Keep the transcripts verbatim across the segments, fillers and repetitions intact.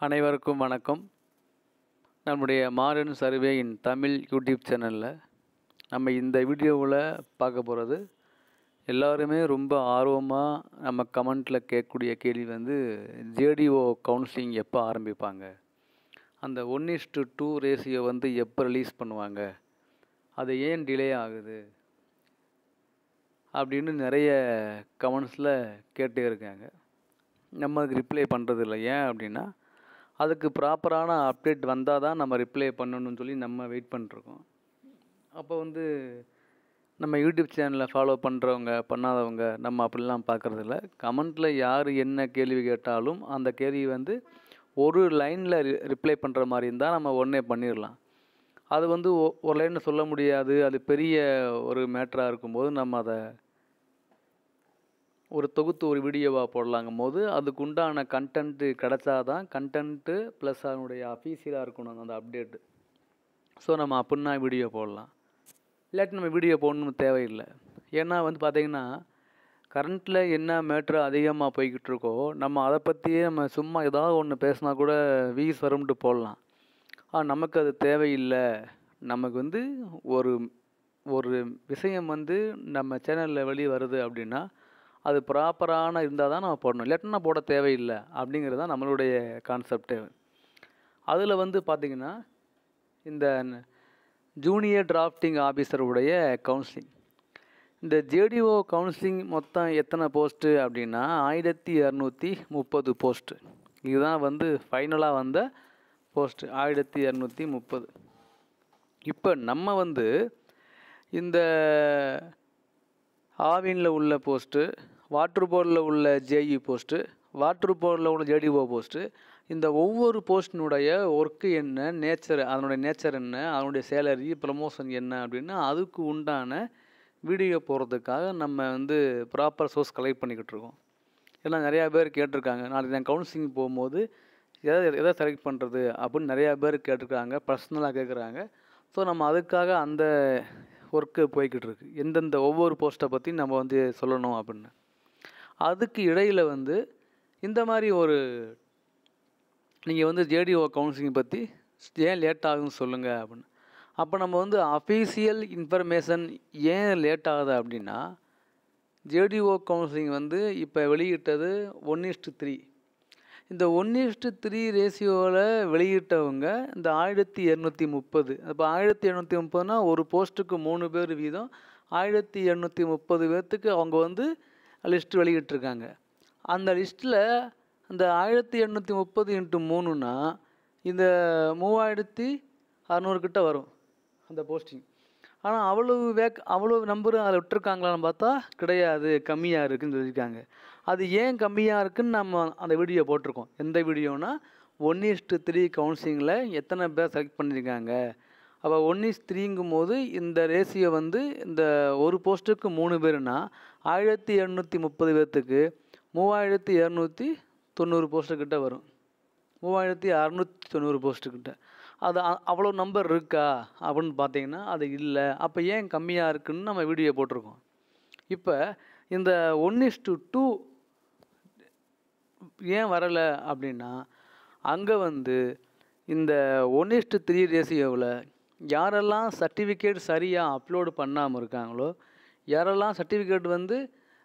அனைவருக்கும் வணக்கம். நம்முடைய மாடர்ன் சர்வேயின் தமிழ் யூடியூப் சேனலில் நம்ம இந்த வீடியோவில் பார்க்க போகிறது, எல்லாருமே ரொம்ப ஆர்வமாக நம்ம கமெண்ட்டில் கேட்கக்கூடிய கேள்வி வந்து ஜேடிஓ கவுன்சிலிங் எப்போ ஆரம்பிப்பாங்க, அந்த ஒன் இஸ்டு டூ ரேஷியோ வந்து எப்போ ரிலீஸ் பண்ணுவாங்க, அது ஏன் டிலே ஆகுது அப்படின்னு நிறைய கமெண்ட்ஸில் கேட்டே இருக்காங்க. நம்ம அதுக்கு ரிப்ளை பண்ணுறதில்ல. ஏன் அப்படின்னா, அதுக்கு ப்ராப்பரான அப்டேட் வந்தால் தான் நம்ம ரிப்ளை பண்ணணும்னு சொல்லி நம்ம வெயிட் பண்ணிருக்கோம். அப்போ வந்து நம்ம யூடியூப் சேனலை ஃபாலோ பண்ணுறவங்க பண்ணாதவங்க நம்ம அப்படிலாம் பார்க்குறதில்ல. கமெண்ட்டில் யார் என்ன கேள்வி கேட்டாலும் அந்த கேள்வி வந்து ஒரு லைனில் ரிப்ளை பண்ணுற மாதிரி இருந்தால் நம்ம உடனே பண்ணிடலாம். அது வந்து ஒரு லைனில் சொல்ல முடியாது, அது பெரிய ஒரு மேட்டராக இருக்கும்போது நம்ம அதை ஒரு தொகுத்து ஒரு வீடியோவாக போடலாங்கும் போது அதுக்கு உண்டான கண்டென்ட்டு கிடச்சாதான், கண்டென்ட்டு ப்ளஸ் அதனுடைய அஃபீஷியலாக இருக்கணும் அந்த அப்டேட்டு. ஸோ நம்ம அப்படின்னா வீடியோ போடலாம். இல்லாட்டி நம்ம வீடியோ போடணும்னு தேவையில்லை. ஏன்னா வந்து பார்த்திங்கன்னா, கரண்ட்டில் என்ன மேட்ரு அதிகமாக போய்கிட்டு இருக்கோ நம்ம அதை பற்றியே நம்ம சும்மா ஏதாவது ஒன்று பேசினா கூட வியூஸ் வரும்ட்டு போடலாம். ஆனால் நமக்கு அது தேவையில்லை. நமக்கு வந்து ஒரு ஒரு விஷயம் வந்து நம்ம சேனலில் வெளியே வருது அப்படின்னா அது ப்ராப்பரான இருந்தால் தான் நம்ம போடணும், இல்லாட்டினா போட தேவையில்லை அப்படிங்கிறது தான் நம்மளுடைய கான்செப்டே. அதில் வந்து பார்த்திங்கன்னா, இந்த ஜூனியர் டிராஃப்டிங் ஆஃபீஸருடைய கவுன்சிலிங், இந்த ஜேடிஓ கவுன்சிலிங் மொத்தம் எத்தனை போஸ்ட்டு அப்படின்னா ஆயிரத்தி இரநூத்தி முப்பது போஸ்ட்டு. இதுதான் வந்து ஃபைனலாக வந்த போஸ்ட்டு, ஆயிரத்தி இரநூத்தி முப்பது. இப்போ நம்ம வந்து இந்த ஆவினில் உள்ள போஸ்ட்டு, வாட்ரு போர்டில் உள்ள ஜேஇ போஸ்ட்டு, வாட்ரு போர்டில் உள்ள ஜேடிஓ போஸ்ட்டு, இந்த ஒவ்வொரு போஸ்டினுடைய ஒர்க்கு என்ன, நேச்சர், அதனுடைய நேச்சர் என்ன, அதனுடைய சேலரி, ப்ரமோஷன் என்ன அப்படின்னு அதுக்கு உண்டான வீடியோ போடுறதுக்காக நம்ம வந்து ப்ராப்பர் சோர்ஸ் கலெக்ட் பண்ணிக்கிட்டு இருக்கோம். ஏன்னா நிறையா பேர் கேட்டிருக்காங்க, நாளைக்கு நான் கவுன்சிலிங் போகும்போது எதை எதை செலக்ட் பண்ணுறது அப்படின்னு நிறையா பேர் கேட்டிருக்காங்க, பர்சனலாக கேட்குறாங்க. ஸோ நம்ம அதுக்காக அந்த ஒர்க்கு போய்கிட்டு இருக்கு, எந்தெந்த ஒவ்வொரு போஸ்ட்டை பற்றி நம்ம வந்து சொல்லணும் அப்படின்னு. அதுக்கு இடையில் வந்து இந்த மாதிரி ஒரு நீங்கள் வந்து ஜேடிஓ கவுன்சிலிங் பற்றி ஏன் லேட் ஆகுதுன்னு சொல்லுங்கள் அப்படின்னு. அப்போ நம்ம வந்து அஃபீஷியல் இன்ஃபர்மேஷன் ஏன் லேட் ஆகுது அப்படின்னா, ஜேடிஓ கவுன்சிலிங் வந்து இப்போ வெளியிட்டது ஒன் இஸ்டு த்ரீ. இந்த ஒன் இஸ்டு த்ரீ ரேஷியோவில் வெளியிட்டவங்க இந்த ஆயிரத்தி இரநூத்தி முப்பது. இப்போ ஆயிரத்தி இரநூத்தி முப்பதுனா ஒரு போஸ்ட்டுக்கு மூணு பேர் வீதம், ஆயிரத்தி இரநூத்தி முப்பது பேர்த்துக்கு அவங்க வந்து லிஸ்ட்டு வெளியிட்டிருக்காங்க. அந்த லிஸ்ட்டில் அந்த ஆயிரத்தி எண்ணூற்றி முப்பது இன்ட்டு மூணுன்னா இந்த மூவாயிரத்தி அறநூறுக்கிட்ட வரும் அந்த போஸ்டிங். ஆனால் அவ்வளவு வேக் அவ்வளோ நம்பரு அதில் விட்டுருக்காங்களான்னு பார்த்தா கிடையாது, கம்மியாக இருக்குதுன்னு சொல்லியிருக்காங்க. அது ஏன் கம்மியாக இருக்குதுன்னு நம்ம அந்த வீடியோ போட்டிருக்கோம். எந்த வீடியோனா ஒன் இஸ்டு த்ரீ கவுன்சிலிங்கில் எத்தனை பேர் செலக்ட் பண்ணியிருக்காங்க. அப்போ ஒன் இஸ் த்ரீங்கும் போது இந்த ரேஷியோ வந்து இந்த ஒரு போஸ்ட்டுக்கு மூணு பேருனா ஆயிரத்தி இரநூத்தி முப்பது பேர்த்துக்கு மூவாயிரத்தி இரநூத்தி தொண்ணூறு போஸ்ட்டுக்கிட்ட வரும், மூவாயிரத்தி அறநூற்றி தொண்ணூறு போஸ்ட்டுக்கிட்ட. அது அவ்வளோ நம்பர் இருக்கா அப்படின்னு பார்த்தீங்கன்னா அது இல்லை. அப்போ ஏன் கம்மியாக இருக்குதுன்னு நம்ம வீடியோ போட்டிருக்கோம். இப்போ இந்த ஒன் இஸ்டு டூ ஏன் வரலை அப்படின்னா, அங்கே வந்து இந்த ஒன் இஸ்டு த்ரீ ரேஷியோவில் யாரெல்லாம் சர்டிஃபிகேட் சரியாக அப்லோடு பண்ணாமல் இருக்காங்களோ, யாரெல்லாம் சர்டிஃபிகேட் வந்து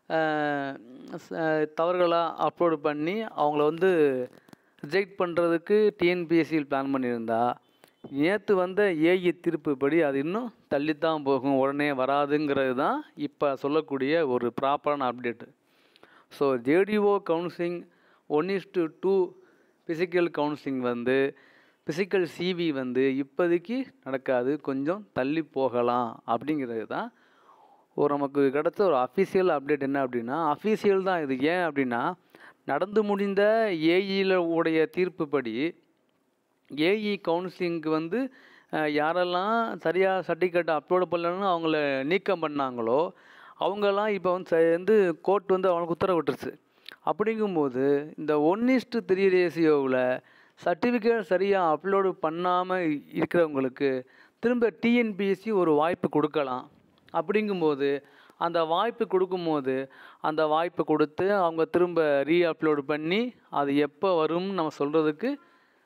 தவறுகளாக அப்லோடு பண்ணி அவங்கள வந்து ரிஜெக்ட் பண்ணுறதுக்கு டிஎன்பிஎஸ்சியில் பிளான் பண்ணியிருந்தா, நேற்று வந்த ஏஇ தீர்ப்புப்படி அது இன்னும் தள்ளித்தான் போகும், உடனே வராதுங்கிறது தான் இப்போ சொல்லக்கூடிய ஒரு ப்ராப்பரான update. So JDO counselling one is to two physical counselling வந்து ஃபிசிக்கல் சிவி வந்து இப்போதைக்கு நடக்காது, கொஞ்சம் தள்ளி போகலாம் அப்படிங்கிறது தான் ஒரு நமக்கு கிடைச்ச ஒரு அஃபீஷியல் அப்டேட். என்ன அப்படின்னா அஃபீஷியல் தான் இது. ஏன் அப்படின்னா, நடந்து முடிந்த ஏஇயில் உடைய தீர்ப்புப்படி ஏஇ கவுன்சிலிங்க்கு வந்து யாரெல்லாம் சரியாக சர்டிஃபிகேட் அப்லோடு பண்ணலன்னு அவங்கள நீக்கம் பண்ணாங்களோ அவங்கெல்லாம் இப்போ வந்து வந்து கோர்ட் வந்து அவனுக்கு உத்தரவிட்டுருச்சு. அப்படிங்கும்போது இந்த ஒன் இஸ்டு த்ரீ ரேஷியோவில் சர்டிஃபிகேட் சரியாக அப்லோடு பண்ணாமல் இருக்கிறவங்களுக்கு திரும்ப டிஎன்பிஎஸ்சி ஒரு வாய்ப்பு கொடுக்கலாம். அப்படிங்கும்போது அந்த வாய்ப்பு கொடுக்கும்போது அந்த வாய்ப்பு கொடுத்து அவங்க திரும்ப ரீ அப்லோடு பண்ணி அது எப்போ வரும்னு நம்ம சொல்கிறதுக்கு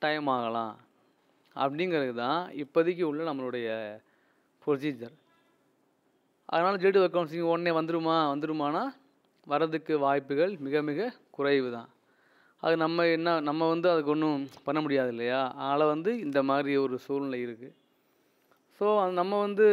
டைம் ஆகலாம் அப்படிங்கிறது தான் இப்போதைக்கு உள்ள நம்மளுடைய ப்ரொசீஜர். அதனால் ஜேடிஓ கவுன்சிலிங் உடனே வந்துடுமா வந்துடுமானா வரதுக்கு வாய்ப்புகள் மிக மிக குறைவு தான். அது நம்ம என்ன நம்ம வந்து அதுக்கு ஒன்றும் பண்ண முடியாது இல்லையா? அதனால் வந்து இந்த மாதிரி ஒரு சூழ்நிலை இருக்குது. ஸோ நம்ம வந்து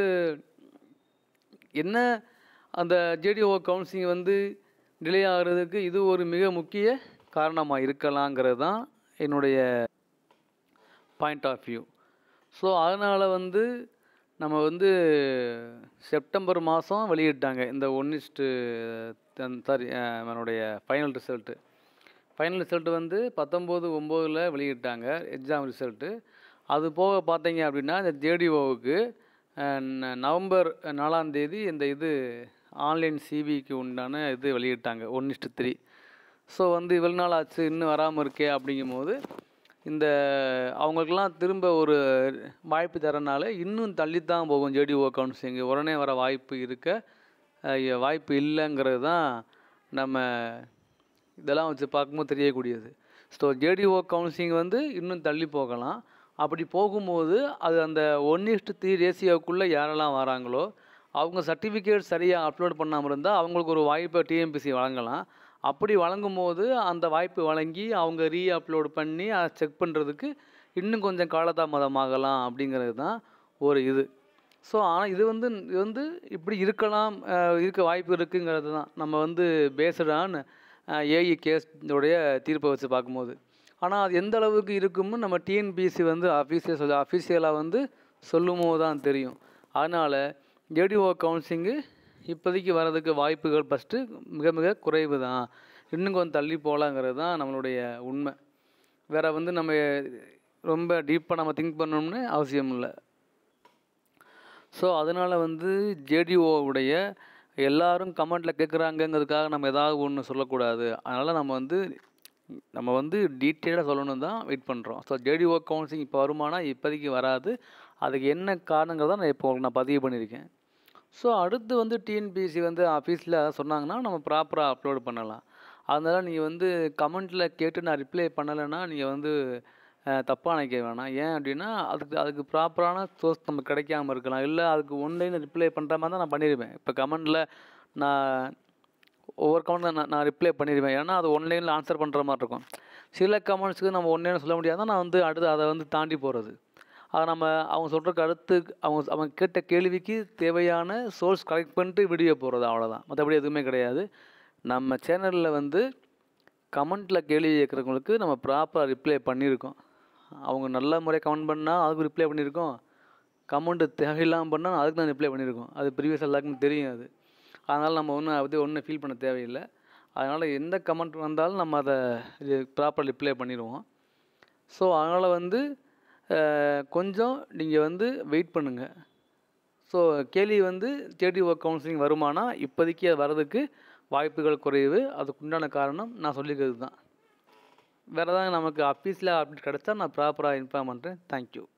என்ன அந்த ஜேடிஓ கவுன்சிலிங் வந்து டிலே ஆகிறதுக்கு இது ஒரு மிக முக்கிய காரணமாக இருக்கலாங்கிறது தான் என்னுடைய பாயிண்ட் ஆஃப் வியூ. ஸோ அதனால் வந்து நம்ம வந்து செப்டம்பர் மாதம் வெளியிட்டாங்க இந்த ஒன் இஸ்ட்டு சாரி என்னுடைய ஃபைனல் ரிசல்ட்டு. ஃபைனல் ரிசல்ட்டு வந்து பத்தொம்போது ஒம்போதில் வெளியிட்டாங்க எக்ஸாம் ரிசல்ட்டு. அது போக பார்த்தீங்க அப்படின்னா இந்த ஜேடிஓவுக்கு நவம்பர் நாலாம் தேதி இந்த இது ஆன்லைன் சிவிக்கு உண்டான இது வெளியிட்டாங்க ஒன் இஸ்ட்டு த்ரீ. ஸோ வந்து இவ்வளோ நாள் ஆச்சு இன்னும் வராமல் இருக்கே அப்படிங்கும்போது இந்த அவங்களுக்கெல்லாம் திரும்ப ஒரு வாய்ப்பு தரனால இன்னும் தள்ளித்தான் போகும் ஜேடிஓ கவுன்சிலிங். உடனே வர வாய்ப்பு இருக்க வாய்ப்பு இல்லைங்கிறது தான் நம்ம இதெல்லாம் வச்சு பார்க்கும்போது தெரியக்கூடியது. ஸோ ஜேடிஓ கவுன்சிலிங் வந்து இன்னும் தள்ளி போகலாம். அப்படி போகும்போது அது அந்த ஒன் இஸ்ட்டு த்ரீ ரேசியோக்குள்ளே யாரெல்லாம் வராங்களோ அவங்க சர்டிஃபிகேட் சரியாக அப்லோட் பண்ணாமல் இருந்தால் அவங்களுக்கு ஒரு வாய்ப்பை டிஎன்பிஎஸ்சி வழங்கலாம். அப்படி வழங்கும்போது அந்த வாய்ப்பு வழங்கி அவங்க ரீ அப்லோட் பண்ணி அதை செக் பண்ணுறதுக்கு இன்னும் கொஞ்சம் காலதாமதமாகலாம் அப்படிங்கிறது தான் ஒரு இது. ஸோ ஆனால் இது வந்து இது வந்து இப்படி இருக்கலாம் இருக்க வாய்ப்பு இருக்குங்கிறது தான் நம்ம வந்து பேஸ்டான் ஏஇ கேஸோடைய தீர்ப்பை வச்சு பார்க்கும்போது. ஆனால் அது எந்த அளவுக்கு இருக்கும்னு நம்ம டிஎன்பிஎஸ்சி வந்து அஃபீஷியல் சொல்ல அஃபீஷியலாக வந்து சொல்லும் போது தான் தெரியும். அதனால் ஜேடிஓ கவுன்சிலிங்கு இப்போதைக்கு வர்றதுக்கு வாய்ப்புகள் ஃபஸ்ட்டு மிக மிக குறைவு தான். இன்னும் கொஞ்சம் தள்ளி போகலாங்கிறது தான் நம்மளுடைய உண்மை. வேறு வந்து நம்ம ரொம்ப டீப்பாக நம்ம திங்க் பண்ணணும்னு அவசியம் இல்லை. ஸோ அதனால் வந்து ஜேடிஓவுடைய எல்லோரும் கமெண்ட்டில் கேட்குறாங்கங்கிறதுக்காக நம்ம ஏதாவது ஒன்று சொல்லக்கூடாது. அதனால் நம்ம வந்து நம்ம வந்து டீட்டெயிலாக சொல்லணும் தான் வெயிட் பண்ணுறோம். ஸோ ஜேடிஓ கவுன்சிலிங் இப்போ வருமானா இப்போதைக்கு வராது. அதுக்கு என்ன காரணங்கிறத நான் இப்போ நான் பதிவு பண்ணியிருக்கேன். ஸோ அடுத்து வந்து டிஎன்பிஎஸ்சி வந்து ஆஃபீஸில் சொன்னாங்கன்னா நம்ம ப்ராப்பராக அப்லோட் பண்ணலாம். அதனால் நீங்கள் வந்து கமெண்ட்டில் கேட்டு நான் ரிப்ளை பண்ணலைன்னா நீங்கள் வந்து தப்பாக நினைக்க வேணாம். ஏன் அப்படின்னா அதுக்கு அதுக்கு ப்ராப்பரான சோர்ஸ் நமக்கு கிடைக்காமல் இருக்கலாம். இல்லை அதுக்கு ஒன்லைன் ரிப்ளை பண்ணுற மாதிரி தான் நான் பண்ணிடுவேன். இப்போ கமெண்டில் நான் ஒவ்வொரு கமெண்ட்டில் நான் நான் ரிப்ளை பண்ணிடுவேன். ஏன்னா அது ஒன்லைனில் ஆன்சர் பண்ணுற மாதிரி இருக்கும். சில கமெண்ட்ஸுக்கு நம்ம ஒன்லைனில் சொல்ல முடியாதான் நான் வந்து அடுத்து அதை வந்து தாண்டி போகிறது. அதை நம்ம அவங்க சொல்கிறக்கு அடுத்து அவங்க அவங்க கேட்ட கேள்விக்கு தேவையான சோர்ஸ் கலெக்ட் பண்ணிட்டு வீடியோ போடுறது அவ்வளோதான். மற்றபடி எதுவுமே கிடையாது. நம்ம சேனலில் வந்து கமெண்ட்டில் கேள்வி கேட்குறவங்களுக்கு நம்ம ப்ராப்பராக ரிப்ளை பண்ணியிருக்கோம். அவங்க நல்ல முறையாக கமெண்ட் பண்ணால் அதுக்கு ரிப்ளை பண்ணியிருக்கோம். கமெண்ட்டு தேவையில்லாமல் பண்ணால் அதுக்கு தான் ரிப்ளை பண்ணியிருக்கோம். அது ப்ரீவியஸ் எல்லாருக்குமே தெரியும் அது. அதனால் நம்ம ஒன்றும் அதை ஒன்றும் ஃபீல் பண்ண தேவையில்லை. அதனால் எந்த கமெண்ட் வந்தாலும் நம்ம அதை ப்ராப்பர் ரிப்ளை பண்ணிடுவோம். ஸோ அதனால் வந்து கொஞ்சம் நீங்கள் வந்து வெயிட் பண்ணுங்கள். ஸோ கேள்வி வந்து ஜேடிஓ கவுன்சிலிங் வருமானா இப்போதைக்கு அது வர்றதுக்கு வாய்ப்புகள் குறைவு. அதுக்குண்டான காரணம் நான் சொல்லிக்கிறது தான். வேறு ஏதாவது நமக்கு அஃபீஸில் அப்டேட் கிடச்சா நான் ப்ராப்பராக இன்ஃபார்ம் பண்ணுறேன். தேங்க்யூ.